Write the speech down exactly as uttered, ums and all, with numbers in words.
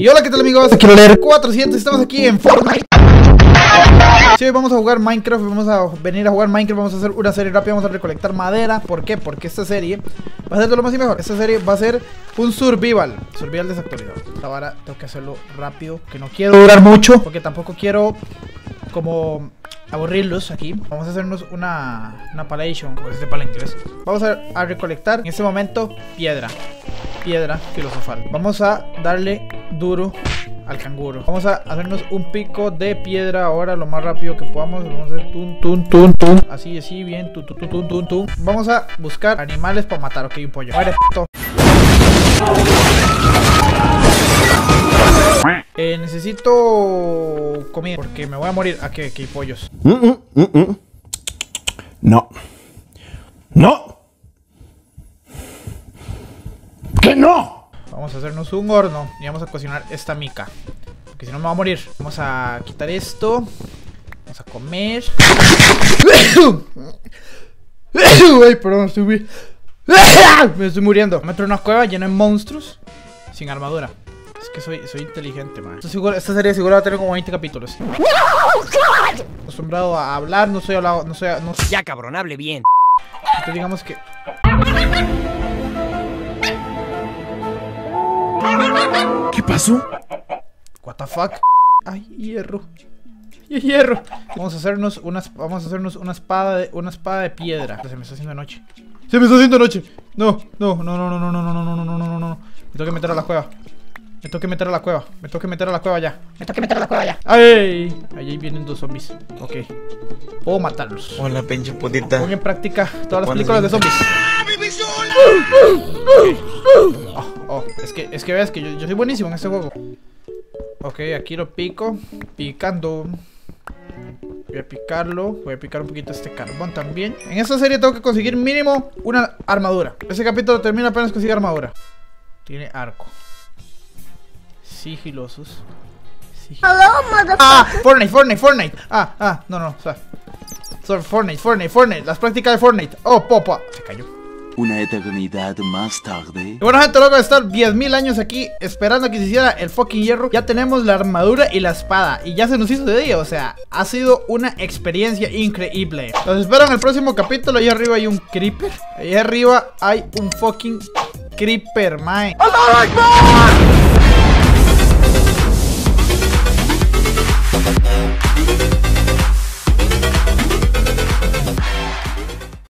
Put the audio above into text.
Y hola, ¿qué tal amigos? Aquí quiero leer cuatrocientos, estamos aquí en Fortnite. Sí, hoy vamos a jugar Minecraft, vamos a venir a jugar Minecraft, vamos a hacer una serie rápida, vamos a recolectar madera. ¿Por qué? Porque esta serie va a ser de lo más y mejor. Esta serie va a ser un survival, survival desactualizado. Ahora tengo que hacerlo rápido, que no quiero durar mucho, porque tampoco quiero como aburrirlos aquí. Vamos a hacernos una, una palation, como este para el inglés. Vamos a, a recolectar en este momento piedra, piedra filosofal. Vamos a darle duro al canguro. Vamos a hacernos un pico de piedra ahora lo más rápido que podamos. Vamos a hacer tun, tun, tun, tun. Así, así, bien. Tun, tun, tun, tun, tun. Vamos a buscar animales para matar. Ok, un pollo. Muere, puto. Eh, necesito comida porque me voy a morir. Aquí, aquí hay pollos. Mm, mm, mm, mm. No. No. ¡Que no! Vamos a hacernos un horno y vamos a cocinar esta mica, porque si no me va a morir. Vamos a quitar esto. Vamos a comer. Ay, perdón, estoy muy... me estoy muriendo. Me meto en una cueva llena de monstruos sin armadura. Es que soy, soy inteligente, man. Esto seguro, esta serie seguro va a tener como veinte capítulos. Acostumbrado a hablar, no soy hablado, no soy, no soy... Ya, cabrón, hable bien. Entonces digamos que... ¿Qué pasó? What the fuck? Ay, hierro. Hierro. Vamos a hacernos una, vamos a hacernos una espada de, una espada de piedra. Se me está haciendo noche. Se me está haciendo noche. No, no, no, no, no, no, no, no, no, no, no, no, no. Me tengo que meter a la cueva. Me tengo que meter a la cueva. Me tengo que meter a la cueva ya. Me tengo que meter a la cueva ya. ¡Ay! Ahí vienen dos zombies. Ok. Puedo matarlos. Hola, pinche putita. Pongo en práctica todas las películas de zombies. Oh, oh, es que, es que ves que yo, yo soy buenísimo en este juego. Ok, aquí lo pico. Picando. Voy a picarlo. Voy a picar un poquito este carbón también. En esta serie tengo que conseguir mínimo una armadura. Este capítulo termina apenas consigue armadura. Tiene arco. Sigilosos. Sigilosos. Ah, Fortnite, Fortnite, Fortnite. Ah, ah, no, no, o sea. Sorry, Fortnite, Fortnite, Fortnite. Las prácticas de Fortnite. Oh, popa. Se cayó. Una eternidad más tarde. Y bueno, gente, luego de estar diez mil años aquí esperando a que se hiciera el fucking hierro, ya tenemos la armadura y la espada. Y ya se nos hizo de día, o sea, ha sido una experiencia increíble. Los espero en el próximo capítulo. Ahí arriba hay un creeper. Ahí arriba hay un fucking creeper, man.